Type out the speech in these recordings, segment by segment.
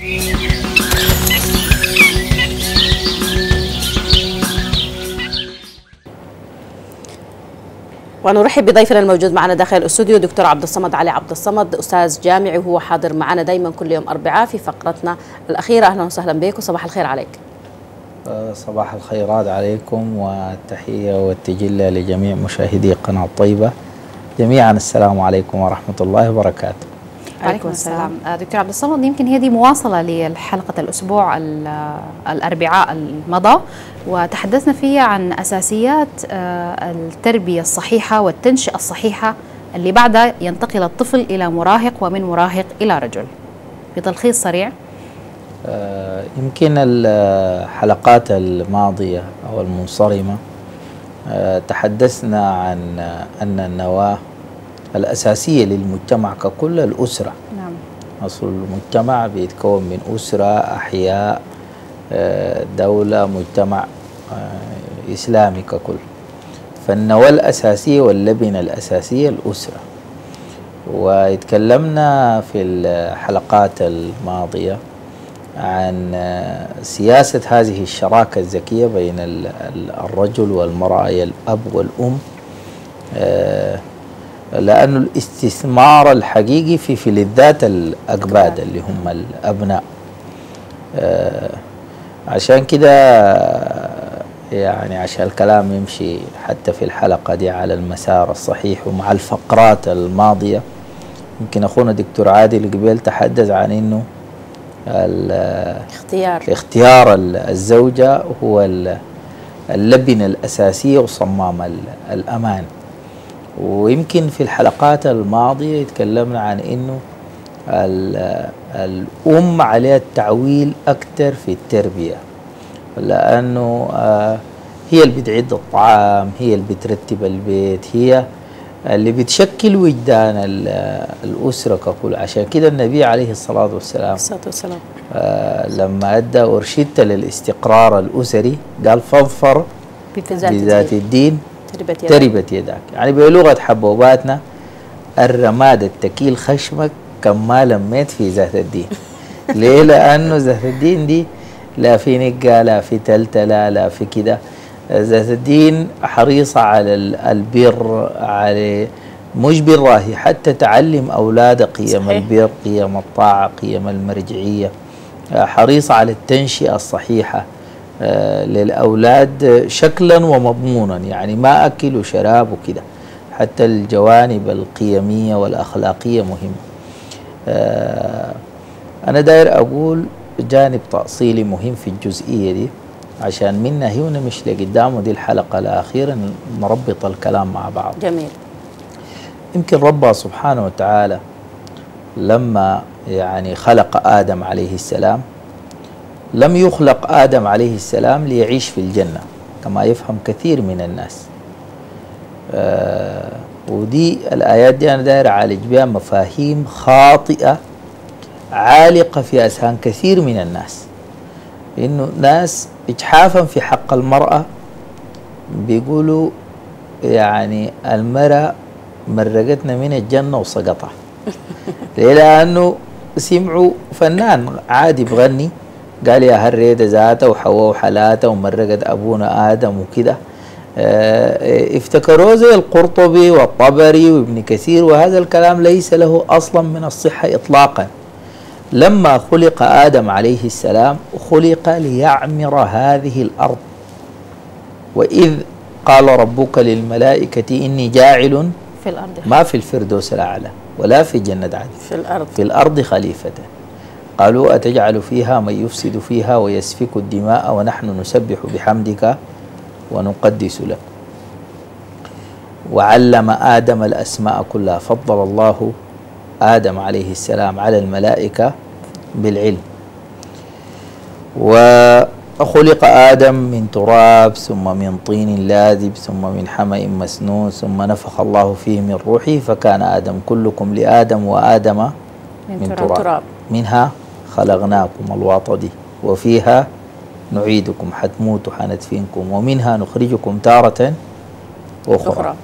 ونرحب بضيفنا الموجود معنا داخل الاستوديو دكتور عبد الصمد علي عبد الصمد، استاذ جامعي، وهو حاضر معنا دائما كل يوم اربعاء في فقرتنا الاخيره. اهلا وسهلا بك وصباح الخير عليك. صباح الخيرات عليكم والتحيه والتجلة لجميع مشاهدي قناه طيبه جميعا. السلام عليكم ورحمه الله وبركاته. وعليكم السلام. دكتور عبد الصمد، يمكن هي دي مواصله لحلقه الاسبوع الاربعاء المضى، وتحدثنا فيها عن اساسيات التربيه الصحيحه والتنشئه الصحيحه اللي بعدها ينتقل الطفل الى مراهق ومن مراهق الى رجل. بتلخيص سريع. يمكن الحلقات الماضيه او المنصرمه تحدثنا عن ان النواه الأساسية للمجتمع ككل الأسرة. نعم. أصل المجتمع بيتكون من أسرة، أحياء، دولة، مجتمع إسلامي ككل. فالنواة الأساسية واللبنة الأساسية الأسرة. واتكلمنا في الحلقات الماضية عن سياسة هذه الشراكة الذكية بين الرجل والمرأة، الأب والأم، لأنه الاستثمار الحقيقي في فلذات الأكباد اللي هم الأبناء. عشان كده يعني عشان الكلام يمشي حتى في الحلقة دي على المسار الصحيح ومع الفقرات الماضية، يمكن أخونا دكتور عادل قبل تحدث عن إنه اختيار الزوجة هو اللبنة الأساسية وصمام الأمان. ويمكن في الحلقات الماضية تكلمنا عن إنه الأم عليها التعويل أكثر في التربية، لأنه هي اللي بتعد الطعام، هي اللي بترتب البيت، هي اللي بتشكل وجدان الأسرة ككل. عشان كده النبي عليه الصلاة والسلام لما أدى أرشدت للاستقرار الأسري قال فاظفر بذات الدين تربت يدك. يعني بلغة حبوباتنا الرماد التكيل خشمك كما لميت في ذات الدين. ليه؟ لأنه ذات الدين دي لا في نقة، لا في تلتلة، لا في كده. ذات الدين حريصة على البر، على مش بالراهي حتى تعلم أولاد قيم البر، قيم الطاعة، قيم المرجعية. حريصة على التنشئة الصحيحة للأولاد شكلا ومضمونا، يعني ما أكل وشراب وكده. حتى الجوانب القيمية والأخلاقية مهمة. أنا داير أقول جانب تأصيلي مهم في الجزئية دي، عشان منا هنا مش لقدام، ودي الحلقة الأخيرة نربط الكلام مع بعض. جميل. يمكن ربنا سبحانه وتعالى لما يعني خلق آدم عليه السلام لم يخلق آدم عليه السلام ليعيش في الجنة كما يفهم كثير من الناس. ودي الآيات دي أنا داير أعالج بها مفاهيم خاطئة عالقة في أذهان كثير من الناس. إنه ناس إجحافا في حق المرأة بيقولوا يعني المرأة مرقتنا من الجنة وسقطها. لأنه سمعوا فنان عادي بغني قال يا هالريدة ذاته وحواء وحلاته ومرقت أبونا آدم وكده. افتكروا زي القرطبي والطبري وابن كثير، وهذا الكلام ليس له أصلا من الصحة إطلاقا. لما خلق آدم عليه السلام خلق ليعمر هذه الأرض. وإذ قال ربك للملائكة إني جاعل في الأرض، ما في الفردوس الأعلى ولا في جنة عدن، في الأرض خليفة. قالوا أتجعل فيها من يفسد فيها ويسفك الدماء ونحن نسبح بحمدك ونقدس لك. وعلم آدم الأسماء كلها. فضل الله آدم عليه السلام على الملائكة بالعلم. وخلق آدم من تراب ثم من طين لاذب ثم من حمأ مسنون ثم نفخ الله فيه من روحه فكان آدم. كلكم لآدم وآدم من تراب منها خلقناكم الواطة دي وفيها نعيدكم، حتموتوا حندفنكم، ومنها نخرجكم تارة أخرى.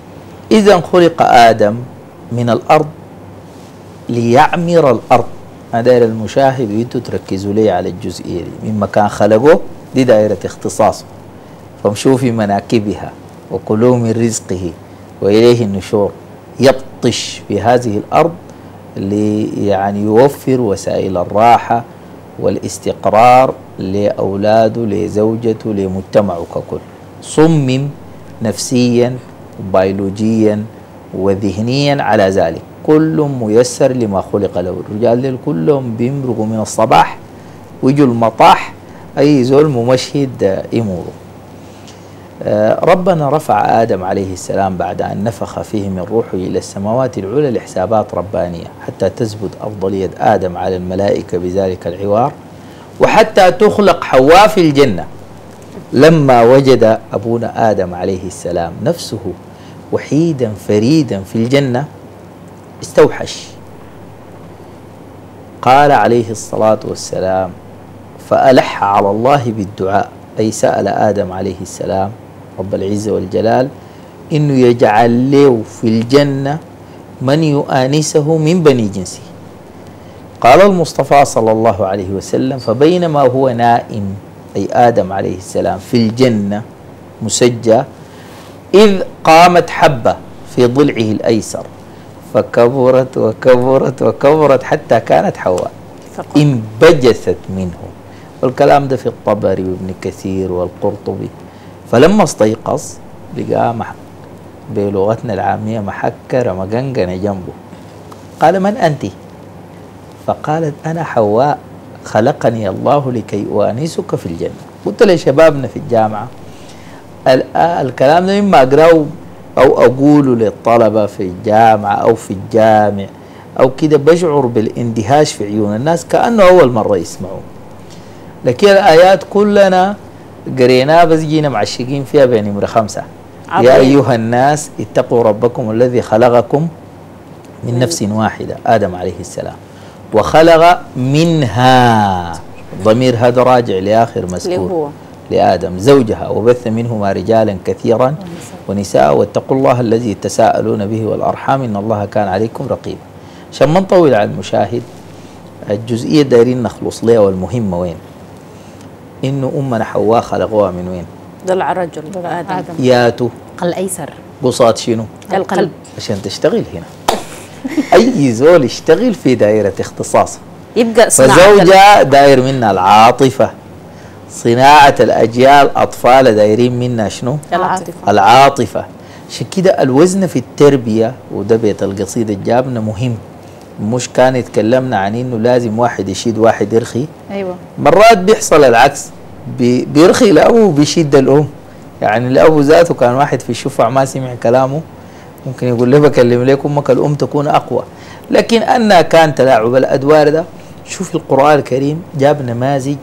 إذا خلق آدم من الأرض ليعمر الأرض أنا داير المشاهد وانتوا تركزوا لي على الجزئية دي. من مكان خلقه دي دائرة اختصاصه، فامشوا في مناكبها وكلوا من رزقه وإليه النشور. يبطش في هذه الأرض يعني يوفر وسائل الراحة والاستقرار لأولاده لزوجته لمجتمعه ككل. صمم نفسيا وبيولوجيا وذهنيا على ذلك، كل ميسر لما خلق له. الرجال دول كلهم بيمرقوا من الصباح ويجوا المطاح، أي زول ممشهد أموره. ربنا رفع آدم عليه السلام بعد أن نفخ فيه من روحه إلى السماوات العلى لحسابات ربانية، حتى تثبت أفضلية آدم على الملائكة بذلك العوار، وحتى تخلق حواء في الجنة. لما وجد أبونا آدم عليه السلام نفسه وحيدا فريدا في الجنة استوحش، قال عليه الصلاة والسلام: فألح على الله بالدعاء، أي سأل آدم عليه السلام رب العزة والجلال إنه يجعل له في الجنة من يؤانسه من بني جنسه. قال المصطفى صلى الله عليه وسلم: فبينما هو نائم، أي آدم عليه السلام، في الجنة مسجى، إذ قامت حبة في ضلعه الأيسر فكبرت وكبرت وكبرت حتى كانت حواء انبجست منه. والكلام ده في الطبري وابن كثير والقرطبي. فلما استيقظ لقى بلغتنا العامية محكة مجنجنة جنبه. قال: من أنت؟ فقالت: أنا حواء، خلقني الله لكي أؤانسك في الجنة. قلت لشبابنا في الجامعة الكلام ده مما أقرأه أو أقوله للطلبة في الجامعة أو في الجامع أو كده بشعر بالاندهاش في عيون الناس كأنه أول مرة يسمعوه، لكن الآيات كلنا قريناها بس جينا معشقين فيها بنمرة 5. يا أيها الناس اتقوا ربكم الذي خلقكم من نفس واحدة، آدم عليه السلام، وخلق منها، ضمير هذا راجع لآخر مذكور لآدم، زوجها، وبث منهما رجالا كثيرا ونساء، واتقوا الله الذي تساءلون به والأرحام إن الله كان عليكم رقيبا. عشان ما نطول على المشاهد، الجزئية دايرين نخلص لها، والمهمة وين؟ إنه أمنا حواء خلقوها من وين؟ ضلع الرجل آدم. ياتو الأيسر قصاد شنو؟ القلب. عشان تشتغل هنا أي زول يشتغل في دائرة اختصاصه يبقى فزوجة داير منها العاطفة، صناعة الأجيال أطفال دايرين منها شنو؟ العاطفة. عشان كده الوزن في التربية، وده بيت القصيدة جابنا مهم، مش كان يتكلمنا عن إنه لازم واحد يشيد واحد يرخي. أيوة. مرات بيحصل العكس، بيرخي الأب وبيشيد الأم. يعني الأب ذاته كان واحد في الشفع ما سمع كلامه ممكن يقول له بكلم لك أمك، الأم تكون أقوى. لكن أنها كان تلاعب الأدوار ده. شوف القرآن الكريم جاب نماذج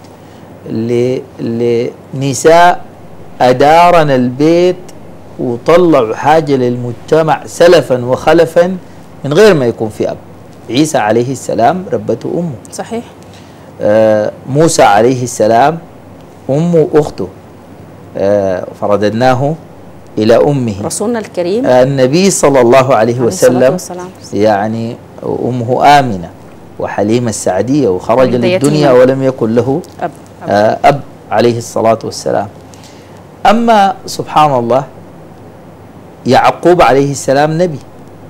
لنساء أدارن البيت وطلعوا حاجة للمجتمع سلفا وخلفا من غير ما يكون في أب. عيسى عليه السلام ربته أمه، صحيح. موسى عليه السلام أمه أخته، فرددناه إلى أمه. رسولنا الكريم النبي صلى الله عليه وسلم يعني أمه آمنة وحليمة السعدية، وخرج للدنيا ولم يكن له أب عليه الصلاة والسلام. أما سبحان الله يعقوب عليه السلام نبي،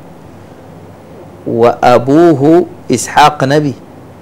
وأبوه إسحاق نبي،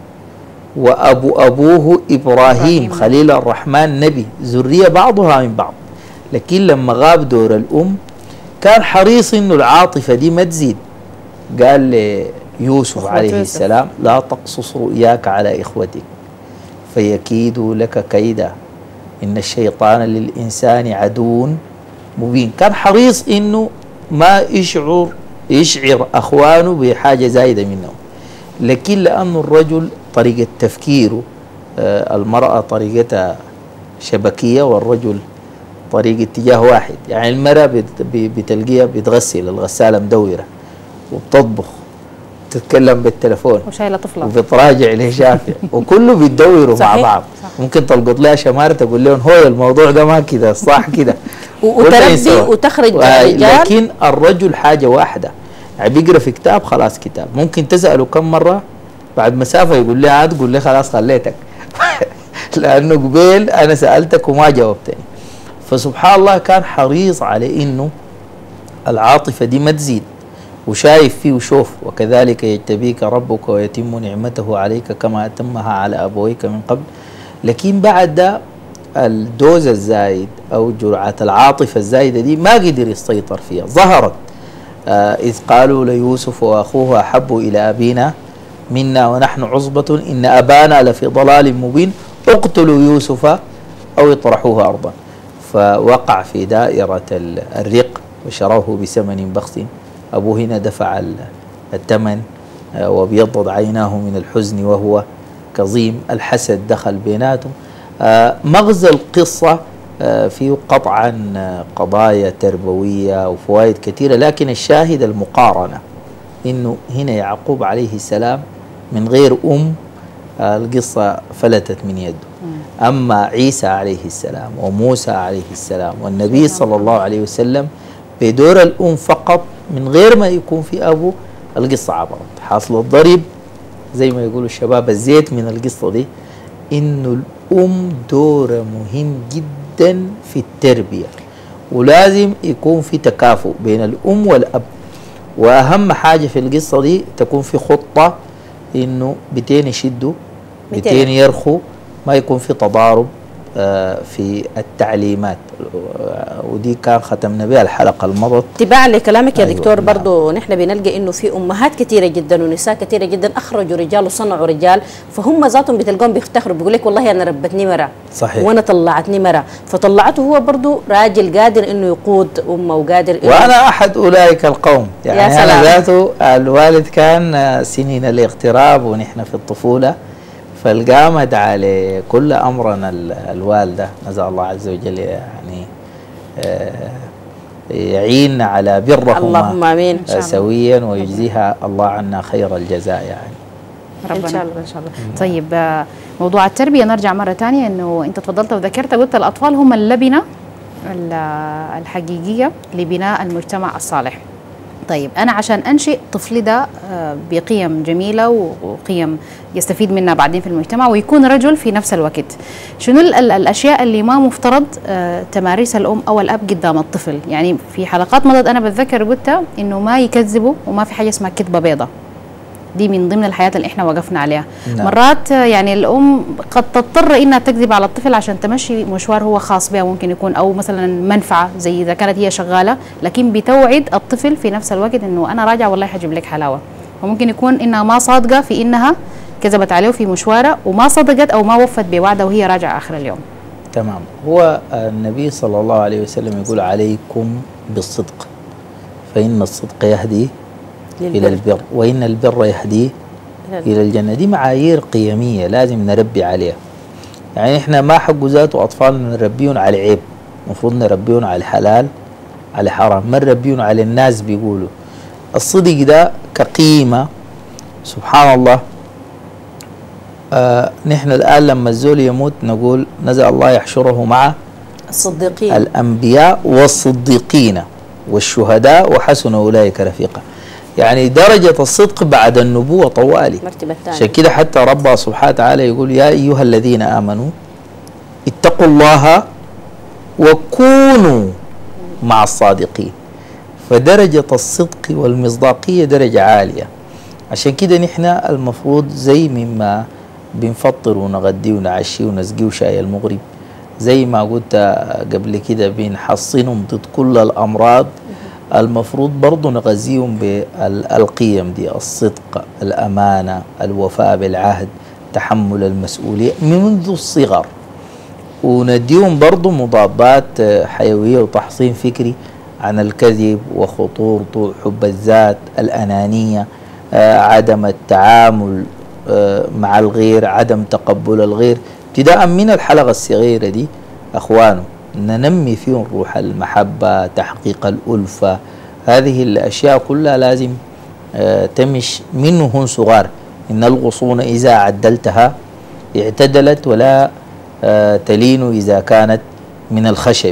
وأبوه إبراهيم خليل الرحمن نبي، ذرية بعضها من بعض. لكن لما غاب دور الأم كان حريص إنه العاطفة دي ما تزيد. قال ليوسف عليه السلام: لا تقصص رؤياك على إخوتك فيكيدوا لك كيدا إن الشيطان للإنسان عدو مبين. كان حريص إنه ما يشعر أخوانه بحاجة زايدة منه. لكن لأنه الرجل طريقة تفكيره، المرأة طريقتها شبكية والرجل طريق اتجاه واحد. يعني المرأة بتلقيها بتغسل، الغسالة مدورة، وبتطبخ، تتكلم بالتلفون، وشايلة طفلة، وبتراجع لشافع، وكله بيتدوروا مع بعض. ممكن تلقط لها شمارة تقول لهم هو الموضوع ده ما كده صح كده وتربي وتخرج الرجال. لكن الرجل حاجة واحدة، يعني بيقرأ في كتاب خلاص كتاب. ممكن تسأله كم مرة بعد مسافة يقول لها تقول لي خلاص خليتك لأنه قبيل أنا سألتك وما جاوبتني. فسبحان الله كان حريص على إنه العاطفة دي ما تزيد، وشايف فيه وشوف وكذلك يجتبيك ربك ويتم نعمته عليك كما أتمها على أبويك من قبل. لكن بعد ده الدوز الزايد أو جرعة العاطفة الزايدة دي ما قدر يسيطر فيها. ظهرت إذ قالوا ليوسف وأخوه أحب إلى أبينا منا ونحن عصبة إن أبانا لفي ضلال مبين اقتلوا يوسف أو اطرحوه أرضا. فوقع في دائرة الرق وشروه بثمن بخس. أبوه هنا دفع الثمن وبيضض عيناه من الحزن وهو كظيم. الحسد دخل بيناتهم. مغزى القصة فيه قطعا قضايا تربوية وفوائد كثيرة، لكن الشاهد المقارنة إنه هنا يعقوب عليه السلام من غير القصة فلتت من يده. أما عيسى عليه السلام وموسى عليه السلام والنبي صلى الله عليه وسلم بدور الأم فقط من غير ما يكون في أبو، القصة عبرت. حاصل الضرب زي ما يقولوا الشباب الزيت من القصة دي إنه الأم دور مهم جدا في التربية، ولازم يكون في تكافؤ بين الأم والأب. وأهم حاجة في القصة دي تكون في خطة إنه بتين يشدوا بتين يرخوا، ما يكون في تضارب في التعليمات. ودي كان ختمنا بها الحلقة المضت. تباعا لكلامك يا دكتور، برضو نحن بنلقى انه في امهات كثيره جدا ونساء كثيره جدا اخرجوا رجال وصنعوا رجال، فهم ذاتهم بتلقاهم بيفتخروا بيقول لك والله انا ربتني مرة، صحيح، وانا طلعتني مرة، فطلعته هو برضو راجل قادر انه يقود امه وقادر إنه وانا احد اولئك القوم. يعني انا ذاته الوالد كان سنين الاغتراب ونحن في الطفوله، فالقامد على كل أمرنا الوالدة نسأل الله عز وجل يعني يعين على برهما اللهم آمين سويا ويجزيها الله عنا خير الجزاء يعني ربنا. إن شاء الله إن شاء الله. طيب موضوع التربية نرجع مرة ثانية، إنه أنت تفضلت وذكرت قلت الأطفال هم اللبنة الحقيقية لبناء المجتمع الصالح. طيب أنا عشان أنشئ طفلي ده بقيم جميلة وقيم يستفيد منها بعدين في المجتمع ويكون رجل في نفس الوقت، شنو الأشياء اللي ما مفترض تمارسها الأم أو الأب قدام الطفل؟ يعني في حلقات مضت أنا بتذكر قلت إنه ما يكذبوا وما في حاجة اسمها كذبة بيضة، دي من ضمن الحياة اللي احنا وقفنا عليها. نعم. مرات يعني الأم قد تضطر إنها تكذب على الطفل عشان تمشي مشوار هو خاص بها ممكن يكون، أو مثلا منفعة زي إذا كانت هي شغالة، لكن بتوعد الطفل في نفس الوقت إنه أنا راجعة والله حجيب لك حلاوة، وممكن يكون إنها ما صادقة في إنها كذبت عليه في مشوارها وما صدقت أو ما وفت بوعدها وهي راجعة آخر اليوم. تمام. هو النبي صلى الله عليه وسلم يقول عليكم بالصدق فإن الصدق يهدي إلى البر وإن البر يهدي إلى الجنة. دي معايير قيمية لازم نربي عليها. يعني إحنا ما حق ذاته أطفالنا نربيهم على عيب، المفروض نربيهم على الحلال على حرام، ما نربيهم على الناس بيقولوا. الصدق ده كقيمة سبحان الله. نحن الآن لما الزول يموت نقول نزل الله يحشره مع الصديقين الأنبياء والصديقين والشهداء وحسن أولئك رفيقا. يعني درجة الصدق بعد النبوة طوالي، عشان كده حتى ربنا سبحانه وتعالى يقول يا أيها الذين آمنوا اتقوا الله وكونوا مع الصادقين. فدرجة الصدق والمصداقية درجة عالية. عشان كده نحن المفروض زي مما بنفطر ونغدي ونعشي ونسقي شاي المغرب، زي ما قلت قبل كده بنحصنهم ضد كل الأمراض، المفروض برضو نغذيهم بالقيم دي: الصدق، الأمانة، الوفاء بالعهد، تحمل المسؤولية منذ الصغر، ونديهم برضو مضادات حيوية وتحصين فكري عن الكذب وخطورته، حب الذات، الأنانية، عدم التعامل مع الغير، عدم تقبل الغير، ابتداء من الحلقة الصغيرة دي أخوانه ننمي فيهم روح المحبة، تحقيق الألفة. هذه الأشياء كلها لازم تمش منهم صغار. إن الغصون إذا عدلتها اعتدلت ولا تلين إذا كانت من الخشب،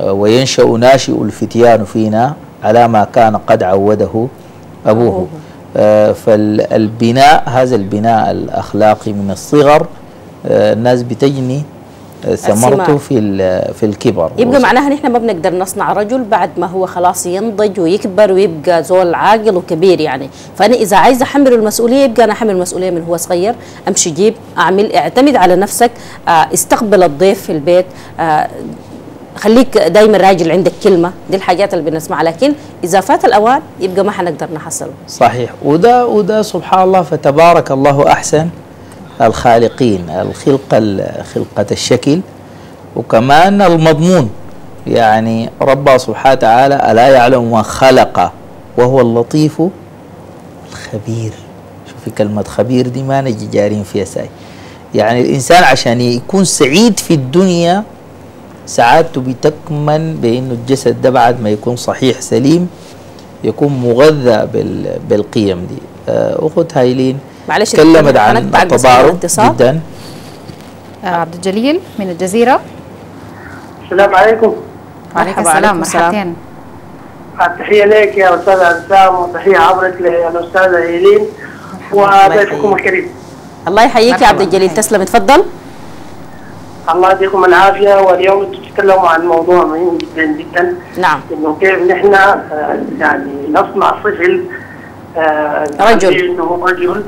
وينشأ ناشئ الفتيان فينا على ما كان قد عوده أبوه. فالبناء، هذا البناء الأخلاقي من الصغر الناس بتجني ثمرته في الكبر. يبقى معناها نحن ما بنقدر نصنع رجل بعد ما هو خلاص ينضج ويكبر ويبقى زول عاقل وكبير يعني. فأنا إذا عايزة أحمله المسؤولية يبقى أنا أحمل المسؤولية من هو صغير، أمشي جيب أعمل، اعتمد على نفسك، استقبل الضيف في البيت، خليك دايما راجل، عندك كلمة. دي الحاجات اللي بنسمعها، لكن إذا فات الأوان يبقى ما حنقدر نحصله. صحيح. وده سبحان الله، فتبارك الله أحسن الخالقين. خلقة الشكل وكمان المضمون، يعني ربنا سبحانه وتعالى ألا يعلم ما خلق وهو اللطيف الخبير. شوفي كلمة خبير دي ما نجي جارين فيها ساي. يعني الإنسان عشان يكون سعيد في الدنيا سعادته بتكمن بأنه الجسد ده بعد ما يكون صحيح سليم يكون مغذى بالقيم دي. أخت هايلين تكلمت عن التضارب جدا. عبد الجليل من الجزيرة. السلام عليكم. وعليكم السلام. مرحبتين. تحية لك يا أستاذ أنسام، وتحية عبرك للأستاذة هيلين وضيفكم الكريم. الله يحييك يا عبد الجليل، تسلم، تفضل. الله يديكم العافية. واليوم تتكلموا عن موضوع مهم جدا جدا. نعم. إنه كيف نحن يعني نصنع طفل رجل. إنه رجل.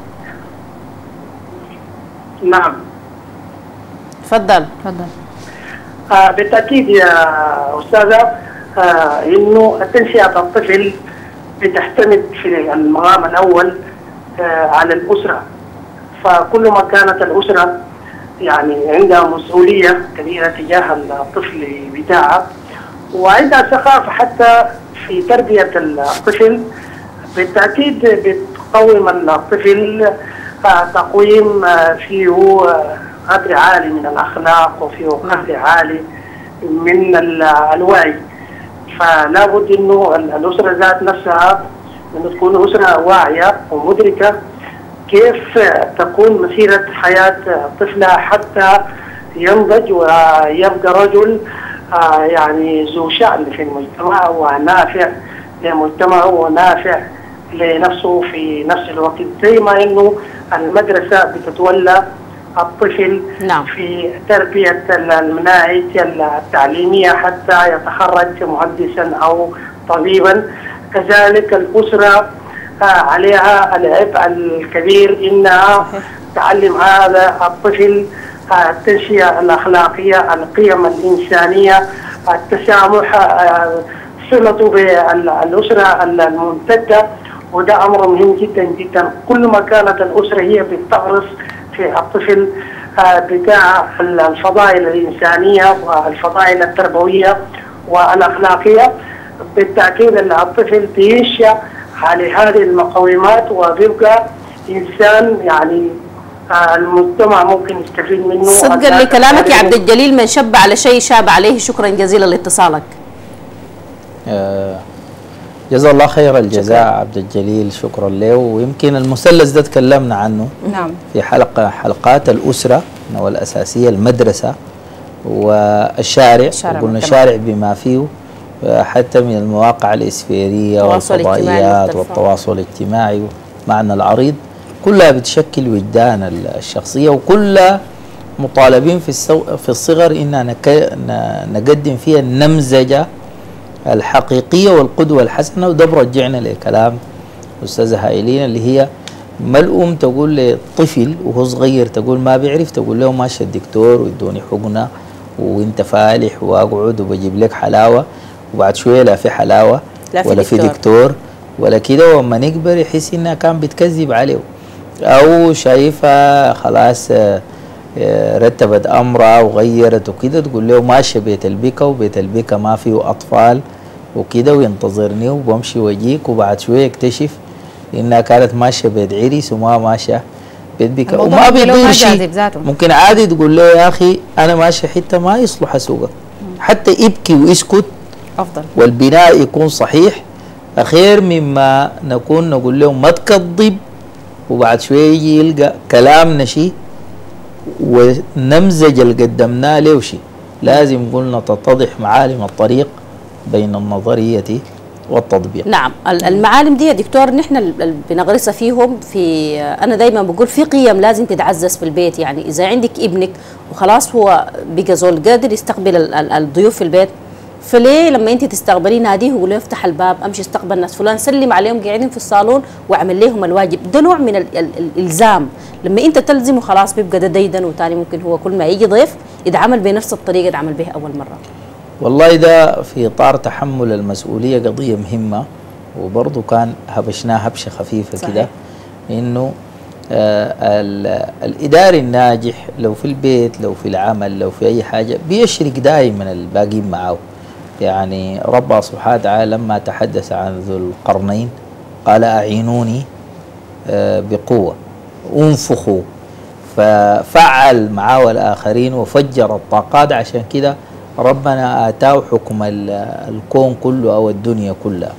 نعم. تفضل. بالتأكيد يا أستاذة إنه تنشئة الطفل بتعتمد في المقام الأول على الأسرة. فكل ما كانت الأسرة يعني عندها مسؤولية كبيرة تجاه الطفل بتاعها، وعندها ثقافة حتى في تربية الطفل، بالتأكيد بتقوم الطفل تقويم فيه قدر عالي من الأخلاق وفيه قدر عالي من الوعي. فلا بد إنه الأسرة ذات نفسها إنه تكون أسرة واعية ومدركة كيف تكون مسيرة حياة طفلها حتى ينضج ويبقى رجل يعني ذو شأن في المجتمع ونافع لمجتمعه ونافع لنفسه في نفس الوقت، زي ما إنه المدرسة بتتولى الطفل. نعم. في تربية المناهج التعليمية حتى يتخرج مهندسا أو طبيبا، كذلك الأسرة عليها العبء الكبير إنها تعلم هذا الطفل التنشئة الأخلاقية، القيم الإنسانية، التسامح، صلته بالأسرة الممتدة. وده أمر مهم جدا جدا. كل ما كانت الأسرة هي بتغرس في الطفل بتاع الفضائل الإنسانية والفضائل التربوية والأخلاقية، بالتأكيد الطفل بينشأ على هذه المقومات وبيبقى إنسان يعني المجتمع ممكن يستفيد منه. صدقا لكلامك يا عبد الجليل، من شب على شيء شاب عليه. شكرا جزيلا لاتصالك. جزا الله خير الجزاء عبد الجليل، شكرا له. ويمكن المثلث ده تكلمنا عنه نعم في حلقات الأسرة والأساسية، المدرسة والشارع. قلنا الشارع بما فيه حتى من المواقع الإسفيرية والفضائيات والتواصل الاجتماعي، معنى العريض كلها بتشكل وجدان الشخصية، وكلها مطالبين في الصغر إن نقدم فيها النمذجة الحقيقية والقدوة الحسنة. وده برجعنا لكلام أستاذة هايلين اللي هي ما الأم تقول للطفل وهو صغير، تقول ما بيعرف، تقول له ماشي الدكتور ويدوني حقنة وانت فالح واقعد وبجيب لك حلاوة، وبعد شوية لا في حلاوة ولا في دكتور ولا كده، وما نكبر يحس انها كان بتكذب عليه، او شايفها خلاص رتبت امرها وغيرت وكده، تقول له ماشي بيت البكا، وبيت البكا ما فيه اطفال وكده، وينتظرني وبمشي واجيك، وبعد شويه يكتشف انها كانت ماشيه بيت عريس وما ماشيه بيت بكا، وما بيدور شيء. ممكن عادي تقول له يا اخي انا ماشي حته ما يصلح اسوقك، حتى ابكي واسكت افضل، والبناء يكون صحيح خير مما نكون نقول لهم ما تكذب وبعد شويه يجي يلقى كلامنا شيء ونمزج اللي قدمناه له شيء. لازم قلنا تتضح معالم الطريق بين النظرية والتطبيق. نعم، المعالم دي يا دكتور نحن بنغرسها فيهم. في أنا دايما بقول في قيم لازم تتعزز في البيت. يعني إذا عندك ابنك وخلاص هو بقى زول قادر يستقبل الضيوف في البيت، فليه لما انت تستقبلين ناديه وقول له افتح الباب، امشي استقبل ناس فلان، سلم عليهم قاعدين في الصالون واعمل لهم الواجب. ده نوع من الالزام. لما انت تلزمه خلاص بيبقى ده ديدن، وتاني ممكن هو كل ما يجي ضيف يتعامل بنفس الطريقه اللي اتعامل بها اول مره. والله ده في اطار تحمل المسؤوليه قضيه مهمه، وبرضه كان هبشناها هبشه خفيفه كده، انه الاداري الناجح لو في البيت لو في العمل لو في اي حاجه بيشرك دائما الباقيين معه. يعني ربنا سبحانه وتعالى لما تحدث عن ذو القرنين قال أعينوني بقوة انفخوا، ففعل معه الآخرين وفجر الطاقات. عشان كده ربنا آتاه حكم الكون كله أو الدنيا كلها.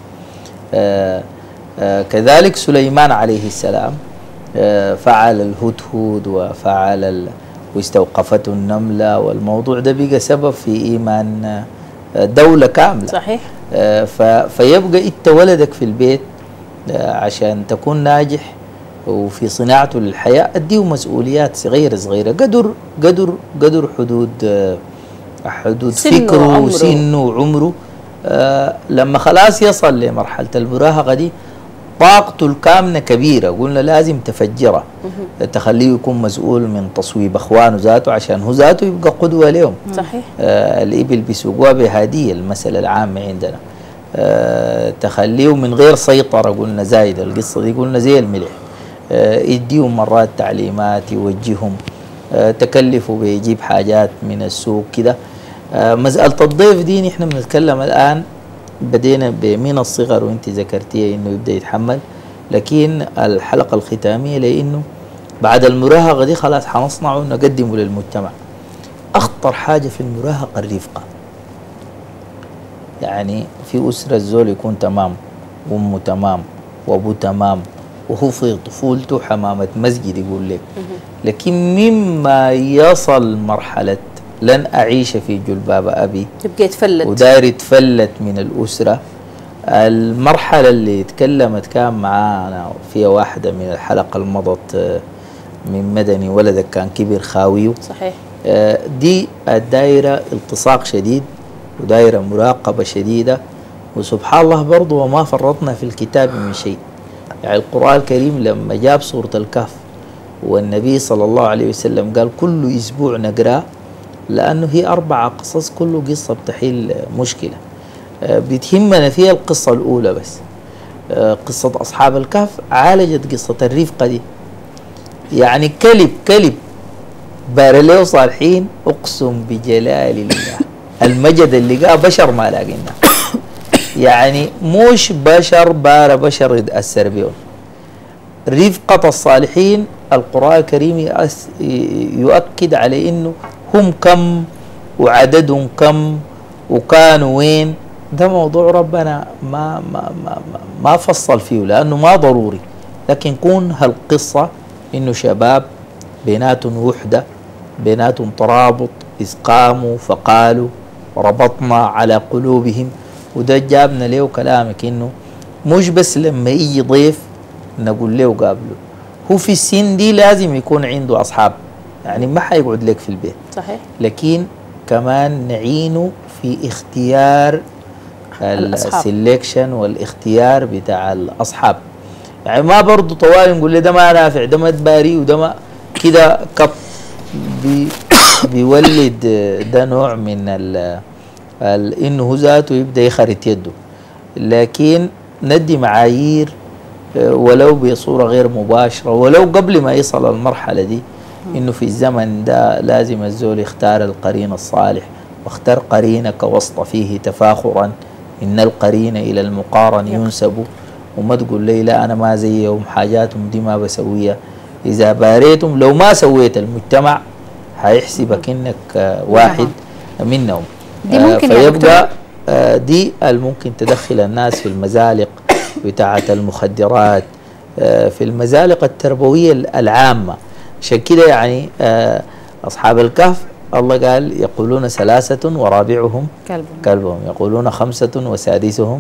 كذلك سليمان عليه السلام فعل الهدهد وفعل واستوقفته النملة، والموضوع ده بقى سبب في إيمان دولة كاملة. صحيح. فيبقى انت ولدك في البيت عشان تكون ناجح وفي صناعته للحياة، اديه مسؤوليات صغيرة صغيرة قدر حدود فكره وسنه وعمره. لما خلاص يصل لمرحلة المراهقة دي طاقته الكامنة كبيرة، قلنا لازم تفجرها، تخليه يكون مسؤول من تصويب أخوانه ذاته عشان هو ذاته يبقى قدوة لهم. صحيح. الإبل بيسوقوها بهدية، المثل العام عندنا. تخليه من غير سيطرة، قلنا زايدة القصة دي، قلنا زي الملح. يديهم مرات تعليمات، يوجههم، تكلفوا بيجيب حاجات من السوق كده. مسألة الضيف دي نحن بنتكلم الآن بدينا من الصغر وانت ذكرتيه انه يبدا يتحمل، لكن الحلقه الختاميه لانه بعد المراهقه دي خلاص حنصنعه ونقدمه للمجتمع. اخطر حاجه في المراهقه الرفقه. يعني في اسره الزول يكون تمام، وامه تمام، وابوه تمام، وهو في طفولته حمامه مسجد يقول لك، لكن مما يصل مرحله لن أعيش في جلباب أبي، تبقى يتفلت وداير يتفلت من الأسرة. المرحلة اللي تكلمت كان معانا فيها واحدة من الحلقة المضت من مدني، ولدك كان كبر خاويه. صحيح. دي الدائرة التصاق شديد ودائرة مراقبة شديدة، وسبحان الله برضو وما فرطنا في الكتاب من شيء. يعني القرآن الكريم لما جاب سورة الكهف والنبي صلى الله عليه وسلم قال كل أسبوع نقرأ، لأنه هي 4 قصص كل قصة بتحل مشكلة. بتهمنا فيها القصة الأولى بس. قصة أصحاب الكهف عالجت قصة الرفقة دي. يعني كلب بارليه صالحين، أقسم بجلال الله المجد اللي قاه بشر ما لاقينا. يعني مش بشر بار بشر يتأثر بهم. رفقة الصالحين القرآن الكريم يؤكد على إنه هم كم وعددهم كم وكانوا وين. ده موضوع ربنا ما فصل فيه لأنه ما ضروري، لكن كون هالقصة إنه شباب بيناتهم وحدة، بيناتهم ترابط، إذ قاموا فقالوا ربطنا على قلوبهم. وده جابنا له كلامك إنه مش بس لما يجي ضيف نقول له قابله، هو في السن دي لازم يكون عنده أصحاب، يعني ما حيقعد لك في البيت. صحيح. لكن كمان نعينه في اختيار السلكشن والاختيار بتاع الأصحاب. يعني ما برضو طوال نقول له ده ما نافع، ده ما تباري، وده ما كده كب بيولد. ده نوع من انه ذاته يبدا يخرط يده. لكن ندي معايير ولو بصوره غير مباشره، ولو قبل ما يصل المرحله دي، انه في الزمن ده لازم الزول يختار القرين الصالح، واختر قرينك وسط فيه تفاخرا، ان القرين الى المقارن ينسب. وما تقول لي لا انا ما زيهم، حاجاتهم دي ما بسويها. اذا باريتهم لو ما سويت المجتمع هيحسبك انك واحد منهم. دي ممكن فيبقى دي الممكن تدخل الناس في المزالق بتاعة المخدرات، في المزالق التربوية العامة. عشان كده يعني أصحاب الكهف الله قال يقولون 3 ورابعهم كلبهم، يقولون 5 وسادسهم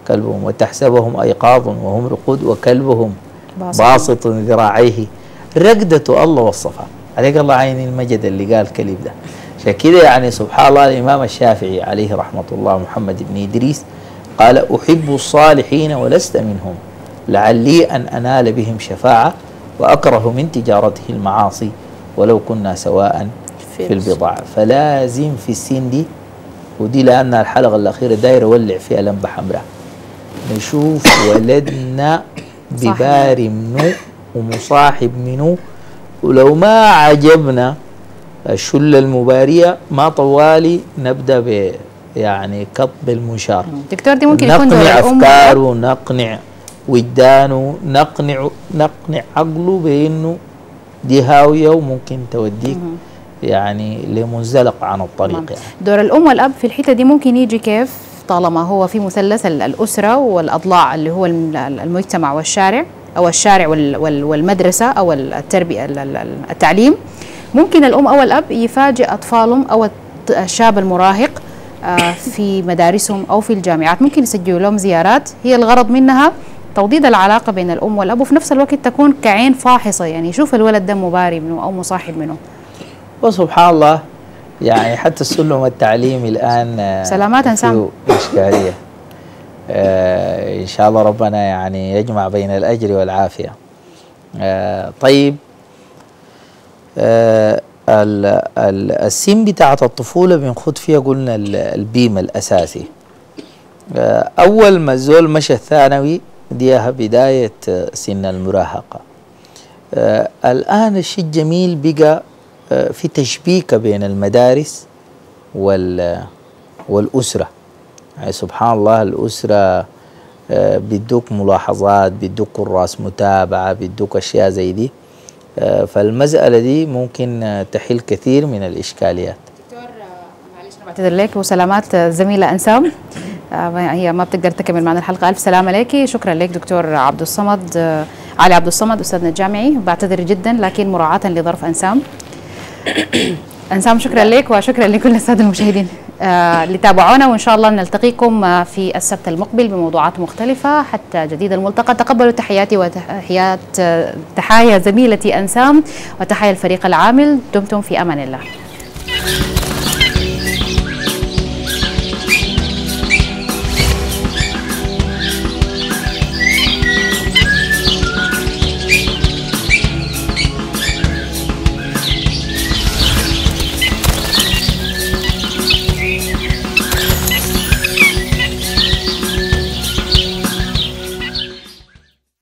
كلبهم وتحسبهم أيقاظا وهم رقود وكلبهم باسط ذراعيه. رقدة الله وصفها عليك الله عين المجد اللي قال كلب ده. عشان كده يعني سبحان الله الإمام الشافعي عليه رحمة الله محمد بن إدريس قال أحب الصالحين ولست منهم لعلي أن أنال بهم شفاعة وأكره من تجارته المعاصي ولو كنا سواء في البضاعة. فلازم في السن دي، ودي لأن الحلقة الأخيرة داير ولع فيها لمبة حمراء، نشوف ولدنا بباري منه ومصاحب منه، ولو ما عجبنا الشلة المبارية ما طوالي نبدأ ب يعني كطب المنشار. دكتور دي ممكن يكون نقنع أفكاره، نقنع وجدانه، نقنع عقله بأنه دي هاوية وممكن توديك يعني لمنزلق عن الطريق. يعني دور الأم والأب في الحتة دي ممكن يجي كيف طالما هو في مثلث الأسرة والأضلاع اللي هو المجتمع والشارع أو الشارع والمدرسة أو التربية التعليم. ممكن الأم أو الأب يفاجئ أطفالهم أو الشاب المراهق في مدارسهم أو في الجامعات، ممكن يسجلوا لهم زيارات هي الغرض منها توطيد العلاقة بين الأم والأب، وفي نفس الوقت تكون كعين فاحصة يعني يشوف الولد ده مباري منه أو مصاحب منه. وسبحان الله يعني حتى السلم التعليمي الآن سلامات انسان إشكالية. إن شاء الله ربنا يعني يجمع بين الأجر والعافية. طيب السن بتاعت الطفولة بنخد فيها قلنا البيم الأساسي. أول ما الزول مشى الثانوي ديها بداية سن المراهقة. الآن الشيء الجميل بقى في تشبيكة بين المدارس والأسرة. يعني سبحان الله الأسرة بيدوك ملاحظات، بيدوك كراس متابعة، بيدوك أشياء زي دي. فالمسألة دي ممكن تحل كثير من الإشكاليات. دكتور معلش أنا بعتذر لك وسلامات زميلة أنسام، هي ما بتقدر تكمل معنا الحلقة. ألف سلامة لك. شكرا لك دكتور عبد الصمد علي عبد الصمد أستاذنا الجامعي. بعتذر جدا لكن مراعاة لظرف أنسام. أنسام شكرا لك وشكرا لكل السادة المشاهدين اللي تابعونا، وإن شاء الله نلتقيكم في السبت المقبل بموضوعات مختلفة حتى جديد الملتقى. تقبلوا تحياتي وتحيات زميلتي أنسام وتحيا الفريق العامل. دمتم في أمان الله.